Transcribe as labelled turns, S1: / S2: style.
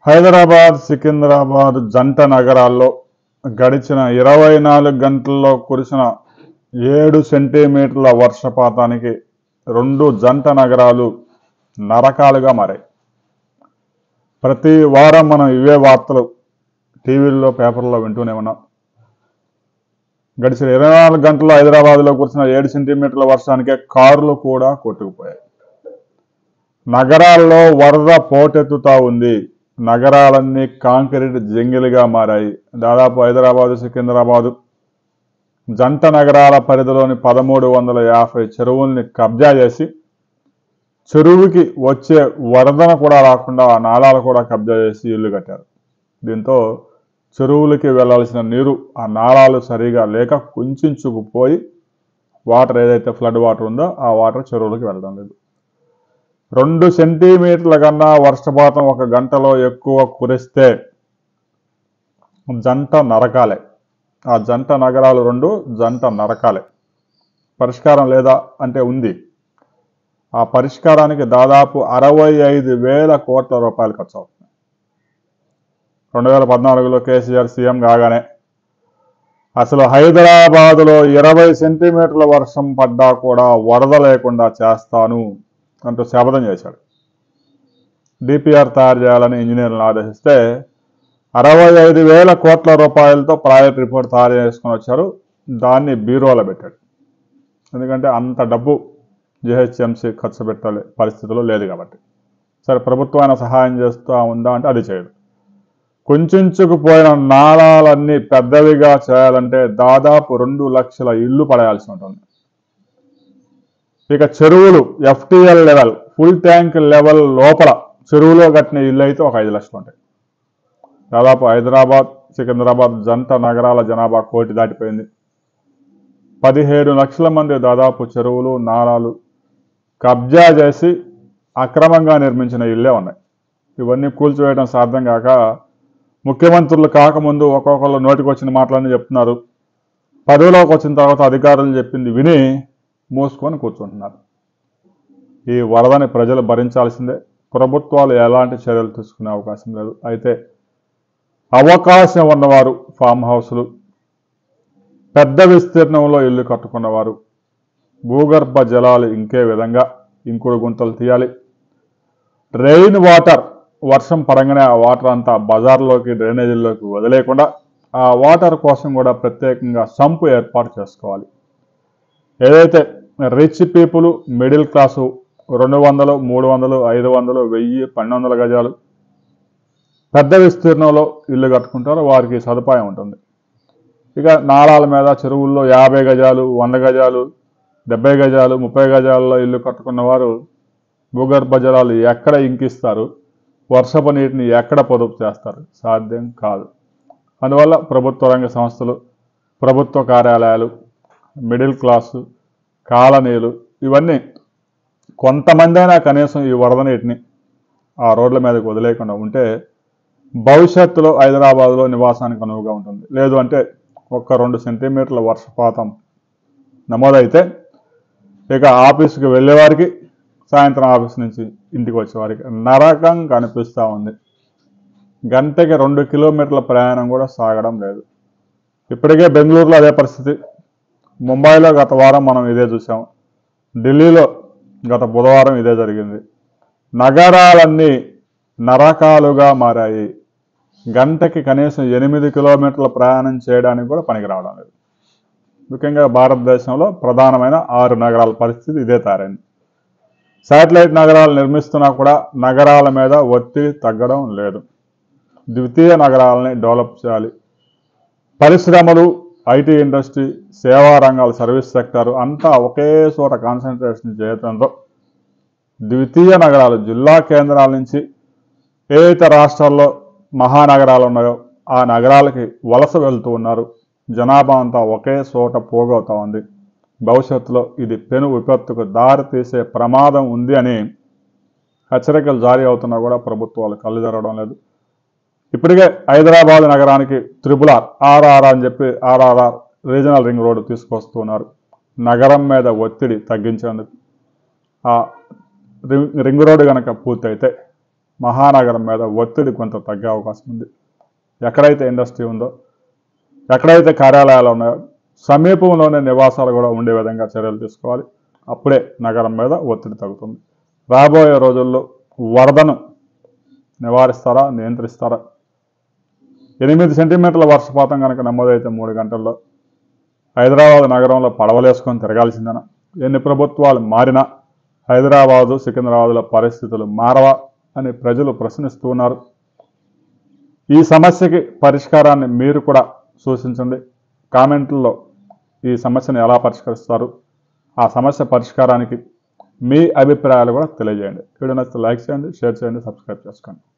S1: హైదరాబాద్, సికింద్రాబాద్ జంట నగరాల్లో గడిచిన 24 గంటల్లో కురిసిన 7 సెంటీమీటర్ల వర్షపాతానికి రెండు జంట నగరాలు నరకాలుగా మారాయి. ప్రతి వారం మనం ఇవే వార్తలు టీవీల్లో, పేపర్లో వింటూనే ఉన్నాం. గడిచిన 24 గంటల్లో హైదరాబాద్లో కురిసిన 7 సెంటీమీటర్ల వర్షానికే కార్లు కూడా కొట్టుకుపోయాయి. నగరాల్లో వరద పోటెత్తుతా ఉంది. నగరాలన్నీ కాంక్రీట్ జంగిలిగా మారాయి. దాదాపు హైదరాబాదు, సికింద్రాబాదు జంట నగరాల పరిధిలోని 1350 చెరువుల్ని కబ్జా చేసి, చెరువుకి వచ్చే వరదను కూడా రాకుండా ఆ నాలాలు కూడా కబ్జా చేసి ఇల్లు కట్టారు. దీంతో చెరువులకి వెళ్లాల్సిన నీరు ఆ నాలాలు సరిగా లేక కుంచుకుపోయి వాటర్ ఏదైతే ఫ్లడ్ వాటర్ ఉందో ఆ వాటర్ చెరువులకి వెళ్ళడం లేదు. 2 సెంటీమీటర్ల కన్నా వర్షపాతం ఒక గంటలో ఎక్కువ కురిస్తే జంట నరకాలే. ఆ జంట నగరాలు రెండు జంట నరకాలే. పరిష్కారం లేదా అంటే ఉంది. ఆ పరిష్కారానికి దాదాపు 65,000 కోట్ల రూపాయలు ఖర్చు అవుతుంది. 2014లో కేసీఆర్ సీఎం కాగానే అసలు హైదరాబాదులో 20 సెంటీమీటర్ల వర్షం పడ్డా కూడా వరద లేకుండా చేస్తాను అంటూ శపథం చేశాడు. డిపిఆర్ తయారు చేయాలని ఇంజనీర్లను ఆదేశిస్తే 65,000 కోట్ల రూపాయలతో ప్రాజెక్ట్ రిపోర్ట్ తయారు చేసుకుని వచ్చారు. దాన్ని బీరోలో పెట్టాడు. ఎందుకంటే అంత డబ్బు జిహెచ్ఎంసీ ఖర్చు పెట్టాలి పరిస్థితుల్లో లేదు కాబట్టి. సరే, ప్రభుత్వాన్ని సహాయం చేస్తూ ఉందా అంటే అది చేయదు. కుంచుకుపోయిన నాళాలన్నీ పెద్దవిగా చేయాలంటే దాదాపు 2 లక్షల ఇల్లు పడేయాల్సి ఉంటుంది. ఇక చెరువులు FTL level, full tank level లోపల చెరువులో కట్టిన ఇల్లు అయితే ఒక 5 లక్షలు ఉంటాయి. దాదాపు హైదరాబాద్, సికింద్రాబాద్ జంట నగరాల జనాభా 1 కోటి దాటిపోయింది. 17 లక్షల మంది దాదాపు చెరువులు, నాలాలు కబ్జా చేసి అక్రమంగా నిర్మించిన ఇళ్లే ఉన్నాయి. ఇవన్నీ కూల్చివేయడం సాధ్యం కాక ముఖ్యమంత్రులు కాకముందు ఒక్కొక్కళ్ళు నోటికి వచ్చిన మాటలన్నీ చెప్తున్నారు. పదవిలోకి వచ్చిన తర్వాత అధికారులు చెప్పింది విని మూసుకొని కూర్చుంటున్నారు. ఈ వరదని ప్రజలు భరించాల్సిందే. ప్రభుత్వాలు ఎలాంటి చర్యలు తీసుకునే అవకాశం లేదు. అయితే అవకాశం ఉన్నవారు ఫామ్ హౌస్లు, పెద్ద విస్తీర్ణంలో ఇల్లు కట్టుకున్నవారు భూగర్భ జలాలు ఇంకే విధంగా ఇంకుడు గుంతలు తీయాలి. రెయిన్ వాటర్ వర్షం పడంగానే ఆ వాటర్ అంతా బజార్లోకి, డ్రైనేజీల్లోకి వదిలేయకుండా ఆ వాటర్ కోసం కూడా ప్రత్యేకంగా సంపు ఏర్పాటు చేసుకోవాలి. ఏదైతే రిచ్ పీపుల్, మిడిల్ క్లాసు 200, 300, 500, 1000, 1200 గజాలు పెద్ద విస్తీర్ణంలో ఇల్లు కట్టుకుంటారో వారికి సదుపాయం ఉంటుంది. ఇక నాళాల మీద చెరువుల్లో 50 గజాలు, 100 గజాలు, 70 గజాలు, 30 గజాల్లో ఇల్లు కట్టుకున్న వారు భూగర్భ జలాలు ఎక్కడ ఇంకిస్తారు, వర్షపు నీటిని ఎక్కడ పొదుపు చేస్తారు? సాధ్యం కాదు. అందువల్ల ప్రభుత్వ రంగ సంస్థలు, ప్రభుత్వ కార్యాలయాలు, మిడిల్ క్లాసు, కాలనీలు ఇవన్నీ కొంతమంది అయినా కనీసం ఈ వరద నీటిని ఆ రోడ్ల మీదకి వదిలేకుండా ఉంటే భవిష్యత్తులో హైదరాబాద్లో నివాసానికి అనువుగా ఉంటుంది. లేదు అంటే 1-2 సెంటీమీటర్ల వర్షపాతం నమోదైతే ఇక ఆఫీసుకి వెళ్ళేవారికి, సాయంత్రం ఆఫీస్ నుంచి ఇంటికి వచ్చేవారికి నరకం కనిపిస్తూ ఉంది. గంటకి 2 కిలోమీటర్ల ప్రయాణం కూడా సాగడం లేదు. ఇప్పటికే బెంగళూరులో అదే పరిస్థితి. ముంబైలో గత వారం మనం ఇదే చూసాం. ఢిల్లీలో గత బుధవారం ఇదే జరిగింది. నగరాలన్నీ నరకాలుగా మారాయి. గంటకి కనీసం 8 కిలోమీటర్ల ప్రయాణం చేయడానికి కూడా పనికి రావడం లేదు. ముఖ్యంగా భారతదేశంలో ప్రధానమైన 6 నగరాల పరిస్థితి ఇదే తయారైంది. శాటిలైట్ నగరాలు నిర్మిస్తున్నా కూడా నగరాల మీద ఒత్తిడి తగ్గడం లేదు. ద్వితీయ నగరాలని డెవలప్ చేయాలి. పరిశ్రమలు, ఐటీ ఇండస్ట్రీ, సేవా రంగాలు, సర్వీస్ సెక్టర్ అంతా ఒకే చోట కాన్సన్ట్రేషన్ చేయడంతో ద్వితీయ నగరాలు, జిల్లా కేంద్రాల నుంచి ఏదైతే రాష్ట్రాల్లో మహానగరాలు ఉన్నాయో ఆ నగరాలకి వలస వెళ్తూ ఉన్నారు. జనాభా అంతా ఒకే చోట పోగవుతా ఉంది. భవిష్యత్తులో ఇది పెను విపత్తుకు దారి తీసే ప్రమాదం ఉంది అని హెచ్చరికలు జారీ అవుతున్నా కూడా ప్రభుత్వాలు కళ్ళు తెరవడం లేదు. ఇప్పటికే హైదరాబాద్ నగరానికి RRR అని చెప్పి RRR రీజనల్ రింగ్ రోడ్డు తీసుకొస్తున్నారు. నగరం మీద ఒత్తిడి తగ్గించేందుకు. ఆ రింగ్ రోడ్డు కనుక పూర్తయితే మహానగరం మీద ఒత్తిడి కొంత తగ్గే అవకాశం ఉంది. ఎక్కడైతే ఇండస్ట్రీ ఉందో, ఎక్కడైతే కార్యాలయాలు ఉన్నాయో సమీపంలోనే నివాసాలు కూడా ఉండే విధంగా చర్యలు తీసుకోవాలి. అప్పుడే నగరం మీద ఒత్తిడి తగ్గుతుంది. రాబోయే రోజుల్లో వరదను నివారిస్తారా, నియంత్రిస్తారా? 8 సెంటీమీటర్ల వర్షపాతం కనుక నమోదైతే 3 గంటల్లో హైదరాబాద్ నగరంలో పడవలేసుకొని తిరగాల్సిందేనా? ఎన్ని ప్రభుత్వాలు మారినా హైదరాబాదు, సికింద్రాబాద్ల పరిస్థితులు మారవా అని ప్రజలు ప్రశ్నిస్తూ ఉన్నారు. ఈ సమస్యకి పరిష్కారాన్ని మీరు కూడా సూచించండి. కామెంట్లలో ఈ సమస్యను ఎలా పరిష్కరిస్తారు, ఆ సమస్య పరిష్కారానికి మీ అభిప్రాయాలు కూడా తెలియజేయండి. వీడియో నచ్చితే లైక్ చేయండి, షేర్ చేయండి, సబ్స్క్రైబ్ చేసుకోండి.